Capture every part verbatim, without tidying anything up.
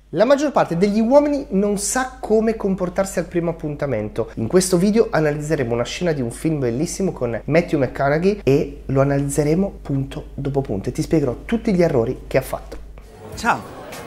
La maggior parte degli uomini non sa come comportarsi al primo appuntamento. In questo video analizzeremo una scena di un film bellissimo con Matthew McConaughey e lo analizzeremo punto dopo punto e ti spiegherò tutti gli errori che ha fatto. Ciao.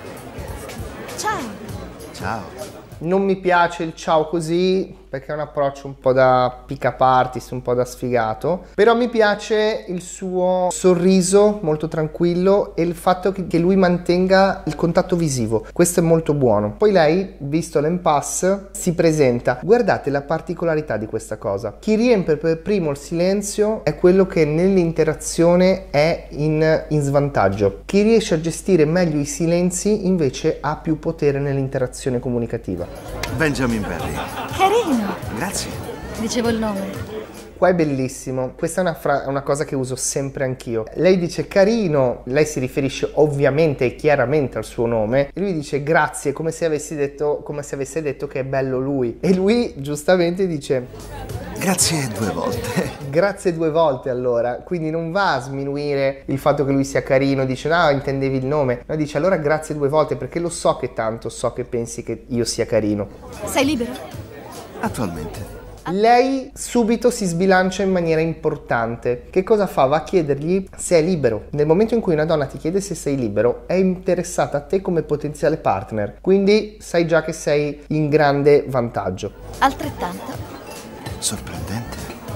Ciao. Ciao. Non mi piace il ciao così perché è un approccio un po' da pick-up artist, un po' da sfigato, però mi piace il suo sorriso molto tranquillo e il fatto che lui mantenga il contatto visivo. Questo è molto buono. Poi lei, visto l'impasse, si presenta. Guardate la particolarità di questa cosa. Chi riempie per primo il silenzio è quello che nell'interazione è in, in svantaggio. Chi riesce a gestire meglio i silenzi invece ha più potere nell'interazione comunicativa. Benjamin Barry. Carino. Grazie. Dicevo il nome. Qua è bellissimo, questa è una, fra- una cosa che uso sempre anch'io. Lei dice carino, lei si riferisce ovviamente e chiaramente al suo nome e lui dice grazie, come se avessi detto, come se avesse detto che è bello lui. E lui giustamente dice grazie due volte. Grazie due volte allora, quindi non va a sminuire il fatto che lui sia carino, dice no, intendevi il nome, no, dice allora grazie due volte perché lo so che tanto so che pensi che io sia carino. Sei libero? Attualmente. Lei subito si sbilancia in maniera importante. Che cosa fa? Va a chiedergli se è libero. Nel momento in cui una donna ti chiede se sei libero, è interessata a te come potenziale partner, quindi sai già che sei in grande vantaggio. Altrettanto. Sorprendente.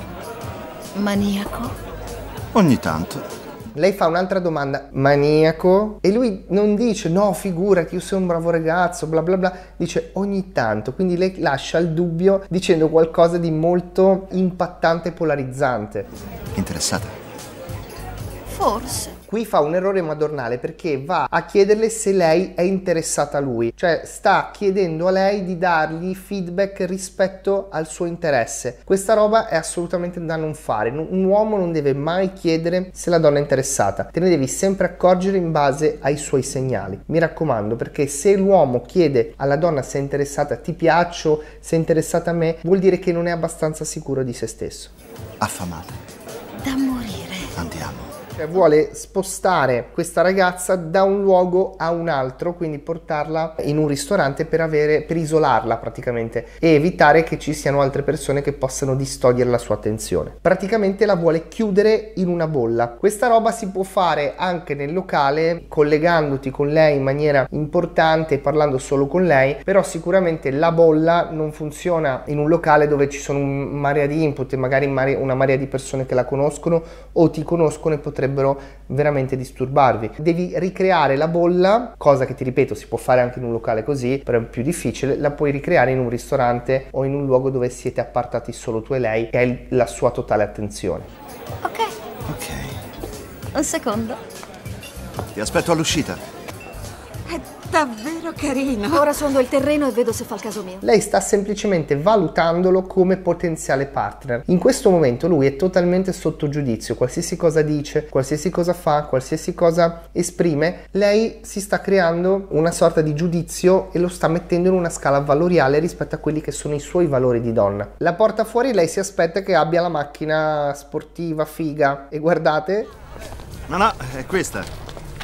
Maniaco? Ogni tanto. Lei fa un'altra domanda, maniaco? E lui non dice no, figurati, io sono un bravo ragazzo, bla bla bla, dice ogni tanto, quindi lei lascia il dubbio dicendo qualcosa di molto impattante e polarizzante. Interessata? Forse. Qui fa un errore madornale perché va a chiederle se lei è interessata a lui, cioè sta chiedendo a lei di dargli feedback rispetto al suo interesse. Questa roba è assolutamente da non fare. Un uomo non deve mai chiedere se la donna è interessata, te ne devi sempre accorgere in base ai suoi segnali. Mi raccomando, perché se l'uomo chiede alla donna se è interessata, ti piaccio, se è interessata a me, vuol dire che non è abbastanza sicuro di se stesso. Affamata. Da morire. Andiamo. Cioè vuole spostare questa ragazza da un luogo a un altro, quindi portarla in un ristorante per avere, per isolarla praticamente e evitare che ci siano altre persone che possano distogliere la sua attenzione. Praticamente la vuole chiudere in una bolla. Questa roba si può fare anche nel locale collegandoti con lei in maniera importante, parlando solo con lei, però sicuramente la bolla non funziona in un locale dove ci sono un marea di input e magari una marea di persone che la conoscono o ti conoscono e potrebbero veramente disturbarvi. Devi ricreare la bolla, cosa che ti ripeto si può fare anche in un locale così, però è più difficile, la puoi ricreare in un ristorante o in un luogo dove siete appartati solo tu e lei e hai la sua totale attenzione. Ok. Ok. Un secondo. Ti aspetto all'uscita. È davvero carino. Ora sondo il terreno e vedo se fa il caso mio. Lei sta semplicemente valutandolo come potenziale partner. In questo momento lui è totalmente sotto giudizio, qualsiasi cosa dice, qualsiasi cosa fa, qualsiasi cosa esprime, lei si sta creando una sorta di giudizio e lo sta mettendo in una scala valoriale rispetto a quelli che sono i suoi valori di donna. La porta fuori, lei si aspetta che abbia la macchina sportiva figa e guardate. No, no, è questa.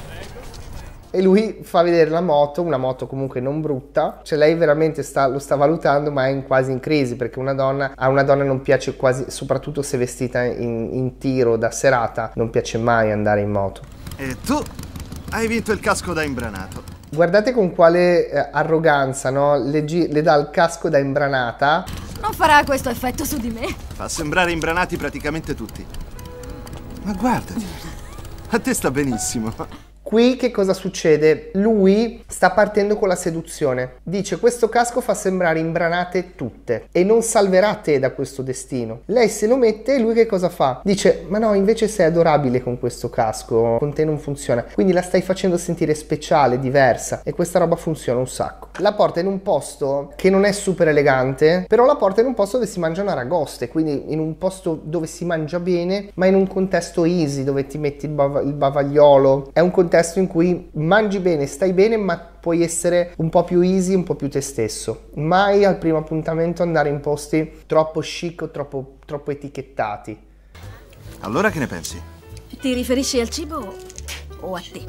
E lui fa vedere la moto, una moto comunque non brutta, cioè lei veramente sta, lo sta valutando ma è in, quasi in crisi perché una donna, a una donna non piace quasi, soprattutto se vestita in, in tiro da serata, non piace mai andare in moto. E tu hai vinto il casco da imbranato. Guardate con quale eh, arroganza, no? Le, gi- le dà il casco da imbranata. Non farà questo effetto su di me. Fa sembrare imbranati praticamente tutti. Ma guardati, a te sta benissimo. Qui che cosa succede? Lui sta partendo con la seduzione. Dice questo casco fa sembrare imbranate tutte e non salverà te da questo destino. Lei se lo mette e lui che cosa fa? Dice ma no, invece sei adorabile con questo casco, con te non funziona. Quindi la stai facendo sentire speciale, diversa e questa roba funziona un sacco. La porta in un posto che non è super elegante, però la porta in un posto dove si mangiano aragoste, quindi in un posto dove si mangia bene ma in un contesto easy dove ti metti il, bav- il bavagliolo. È un contesto in cui mangi bene, stai bene, ma puoi essere un po' più easy, un po' più te stesso. Mai al primo appuntamento andare in posti troppo chic o troppo, troppo etichettati. Allora che ne pensi? Ti riferisci al cibo o a te?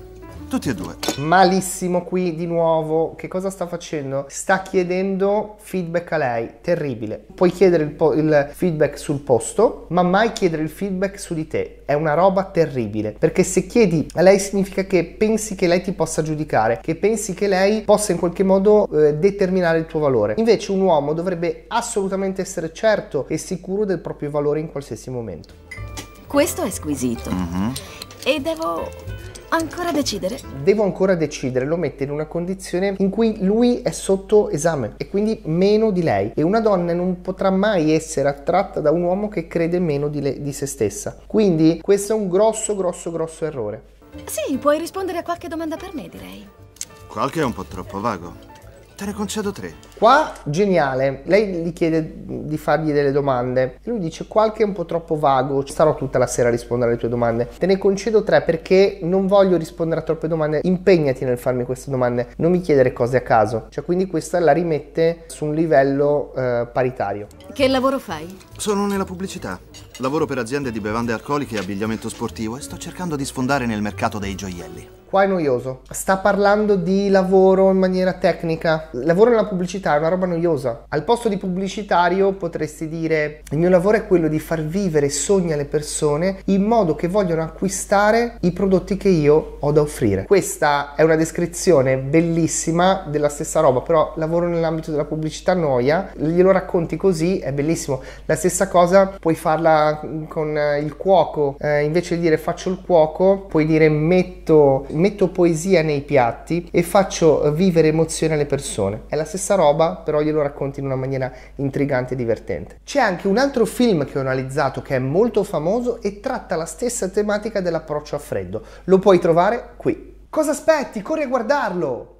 Tutti e due. Malissimo qui di nuovo. Che cosa sta facendo? Sta chiedendo feedback a lei. Terribile. Puoi chiedere il, po- il feedback sul posto, ma mai chiedere il feedback su di te. È una roba terribile. Perché se chiedi a lei significa che pensi che lei ti possa giudicare, che pensi che lei possa in qualche modo eh, determinare il tuo valore. Invece un uomo dovrebbe assolutamente essere certo e sicuro del proprio valore in qualsiasi momento. Questo è squisito. Mm-hmm. E devo ancora decidere. Devo ancora decidere, lo mette in una condizione in cui lui è sotto esame e quindi meno di lei. E una donna non potrà mai essere attratta da un uomo che crede meno di, le, di se stessa. Quindi questo è un grosso, grosso, grosso errore. Sì, puoi rispondere a qualche domanda per me, direi. Qualche è un po' troppo vago. Te ne concedo tre. Qua geniale, lei gli chiede di fargli delle domande e lui dice qualche è un po' troppo vago, starò tutta la sera a rispondere alle tue domande, te ne concedo tre perché non voglio rispondere a troppe domande, impegnati nel farmi queste domande, non mi chiedere cose a caso. Cioè quindi questa la rimette su un livello eh, paritario. Che lavoro fai? Sono nella pubblicità. Lavoro per aziende di bevande alcoliche e abbigliamento sportivo e sto cercando di sfondare nel mercato dei gioielli. Qua è noioso. Sta parlando di lavoro in maniera tecnica. Lavoro nella pubblicità è una roba noiosa. Al posto di pubblicitario potresti dire: il mio lavoro è quello di far vivere sogni alle persone in modo che vogliono acquistare i prodotti che io ho da offrire. Questa è una descrizione bellissima della stessa roba, però lavoro nell'ambito della pubblicità noia. Glielo racconti così, è bellissimo. La stessa cosa puoi farla con il cuoco. Eh, invece di dire faccio il cuoco, puoi dire metto metto poesia nei piatti e faccio vivere emozioni alle persone. È la stessa roba, però glielo racconti in una maniera intrigante e divertente. C'è anche un altro film che ho analizzato che è molto famoso e tratta la stessa tematica dell'approccio a freddo. Lo puoi trovare qui. Cosa aspetti? Corri a guardarlo!